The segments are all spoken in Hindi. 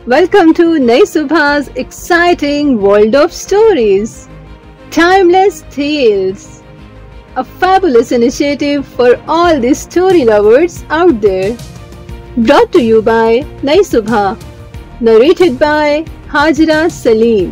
Welcome to Nai Subha's exciting world of stories. Timeless Tales, a fabulous initiative for all the story lovers out there. Brought to you by Nai Subha, narrated by Hajra Salim.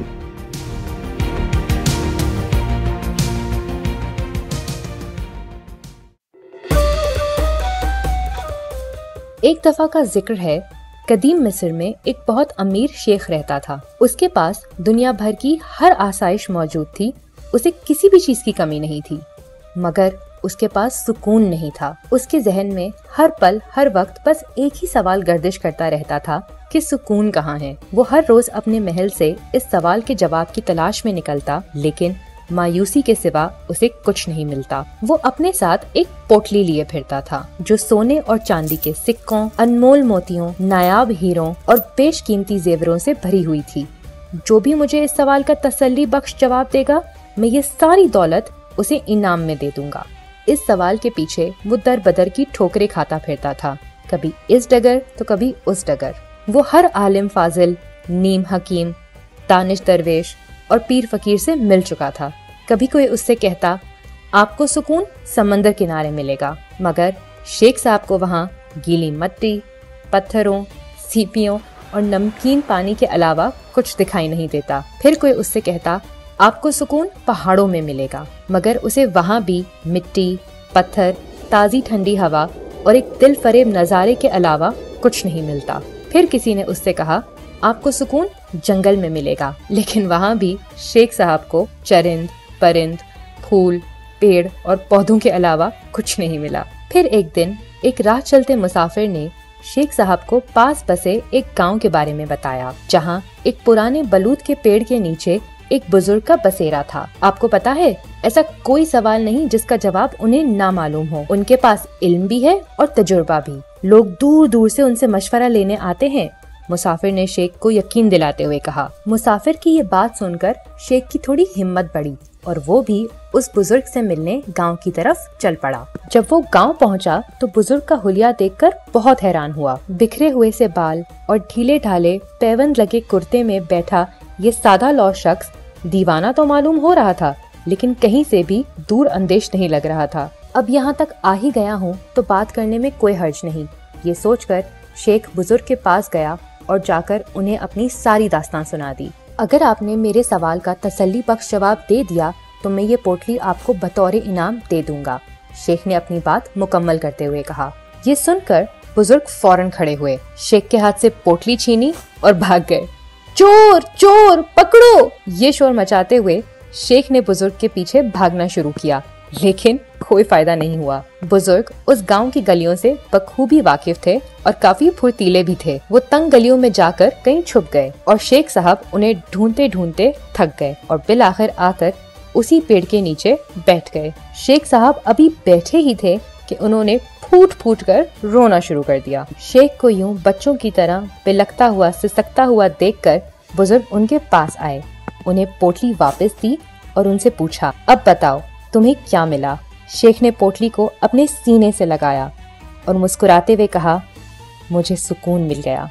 एक दफा का जिक्र है, कदीम मिस्र में एक बहुत अमीर शेख रहता था। उसके पास दुनिया भर की हर आसाइश मौजूद थी, उसे किसी भी चीज की कमी नहीं थी, मगर उसके पास सुकून नहीं था। उसके जहन में हर पल हर वक्त बस एक ही सवाल गर्दिश करता रहता था कि सुकून कहाँ है। वो हर रोज अपने महल से इस सवाल के जवाब की तलाश में निकलता, लेकिन मायूसी के सिवा उसे कुछ नहीं मिलता। वो अपने साथ एक पोटली लिए फिरता था जो सोने और चांदी के सिक्कों, अनमोल मोतियों, नायाब हीरों और बेशकीमती जेवरों से भरी हुई थी। जो भी मुझे इस सवाल का तसल्ली बख्श जवाब देगा, मैं ये सारी दौलत उसे इनाम में दे दूंगा। इस सवाल के पीछे वो दर बदर की ठोकरें खाता फिरता था, कभी इस डगर तो कभी उस डगर। वो हर आलिम फाजिल, नीम हकीम, दानिश दरवेश और पीर फकीर से मिल चुका था। कभी कोई उससे कहता, आपको सुकून समंदर किनारे मिलेगा, मगर शेख साहब को वहाँ गीली मिट्टी, पत्थरों, सीपियों और नमकीन पानी के अलावा कुछ दिखाई नहीं देता। फिर कोई उससे कहता, आपको सुकून पहाड़ों में मिलेगा, मगर उसे वहाँ भी मिट्टी, पत्थर, ताज़ी ठंडी हवा और एक दिल फरेब नज़ारे के अलावा कुछ नहीं मिलता। फिर किसी ने उससे कहा, आपको सुकून जंगल में मिलेगा, लेकिन वहाँ भी शेख साहब को चरिंद, परिंद, फूल, पेड़ और पौधों के अलावा कुछ नहीं मिला। फिर एक दिन एक राह चलते मुसाफिर ने शेख साहब को पास बसे एक गांव के बारे में बताया, जहाँ एक पुराने बलूत के पेड़ के नीचे एक बुजुर्ग का बसेरा था। आपको पता है, ऐसा कोई सवाल नहीं जिसका जवाब उन्हें ना मालूम हो। उनके पास इल्म भी है और तजुर्बा भी। लोग दूर दूर से उनसे मशवरा लेने आते हैं। मुसाफिर ने शेख को यकीन दिलाते हुए कहा। मुसाफिर की ये बात सुनकर शेख की थोड़ी हिम्मत बढ़ी और वो भी उस बुजुर्ग से मिलने गांव की तरफ चल पड़ा। जब वो गांव पहुंचा तो बुजुर्ग का हुलिया देखकर बहुत हैरान हुआ। बिखरे हुए से बाल और ढीले ढाले पैबंद लगे कुर्ते में बैठा ये सादा लौह शख्स दीवाना तो मालूम हो रहा था, लेकिन कहीं से भी दूर अंदेश नहीं लग रहा था। अब यहाँ तक आ ही गया हूँ तो बात करने में कोई हर्ज नहीं, ये सोचकर शेख बुजुर्ग के पास गया और जाकर उन्हें अपनी सारी दास्तान सुना दी। अगर आपने मेरे सवाल का तसल्ली बख्श जवाब दे दिया तो मैं ये पोटली आपको बतौर इनाम दे दूंगा, शेख ने अपनी बात मुकम्मल करते हुए कहा। ये सुनकर बुजुर्ग फौरन खड़े हुए, शेख के हाथ से पोटली छीनी और भाग गए। चोर चोर पकड़ो, ये शोर मचाते हुए शेख ने बुजुर्ग के पीछे भागना शुरू किया, लेकिन कोई फायदा नहीं हुआ। बुजुर्ग उस गांव की गलियों से बखूबी वाकिफ थे और काफी फुर्तीले भी थे। वो तंग गलियों में जाकर कहीं छुप गए और शेख साहब उन्हें ढूंढते ढूंढते थक गए और बिलाखिर आकर उसी पेड़ के नीचे बैठ गए। शेख साहब अभी बैठे ही थे कि उन्होंने फूट फूट कर रोना शुरू कर दिया। शेख को यूं बच्चों की तरह बिलखता हुआ सिसकता हुआ देखकर बुजुर्ग उनके पास आए, उन्हें पोटली वापस दी और उनसे पूछा, अब बताओ तुम्हें क्या मिला। शेख ने पोटली को अपने सीने से लगाया और मुस्कुराते हुए कहा, मुझे सुकून मिल गया।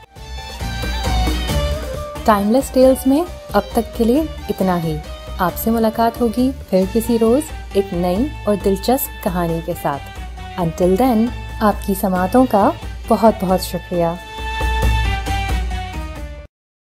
टाइमलेस टेल्स में अब तक के लिए इतना ही। आपसे मुलाकात होगी फिर किसी रोज एक नई और दिलचस्प कहानी के साथ। Until then, आपकी समातों का बहुत बहुत शुक्रिया।